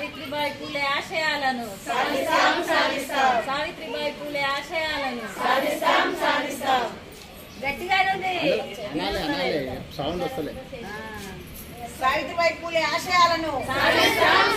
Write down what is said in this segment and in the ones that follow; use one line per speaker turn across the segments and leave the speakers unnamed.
సావిత్రిబాయి పూలే ఆశయాలను సావిత్రిబాయి పూలే ఆశయాలను గట్టిగా
సౌండ్ వస్తలే.
సావిత్రిబాయి పూలే ఆశయాలను సాధిస్తాం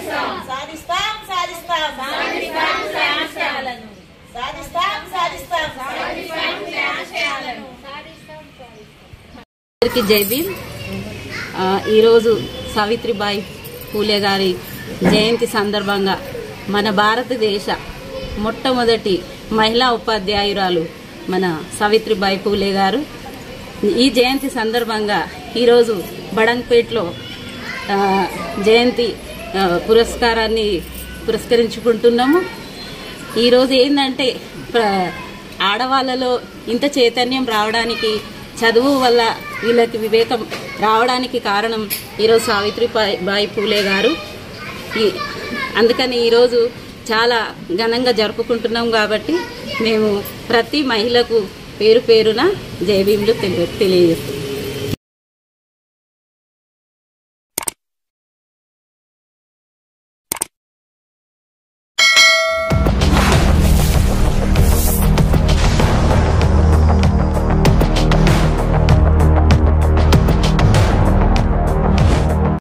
జై భీమ్. ఈరోజు సావిత్రిబాయి పూలే గారి జయంతి సందర్భంగా మన భారతదేశ మొట్టమొదటి మహిళా ఉపాధ్యాయురాలు మన సావిత్రిబాయి పూలే గారు ఈ జయంతి సందర్భంగా ఈరోజు బడంగ్పేట్లో జయంతి పురస్కారాన్ని పురస్కరించుకుంటున్నాము. ఈరోజు ఏంటంటే ఆడవాళ్ళలో ఇంత చైతన్యం రావడానికి, చదువు వల్ల వీళ్ళకి వివేకం రావడానికి కారణం ఈరోజు సావిత్రిబాయి పూలే గారు. అందుకని ఈరోజు చాలా ఘనంగా జరుపుకుంటున్నాం కాబట్టి మేము ప్రతి మహిళకు పేరు పేరున జై భీములు తెలియజేస్తున్నాం.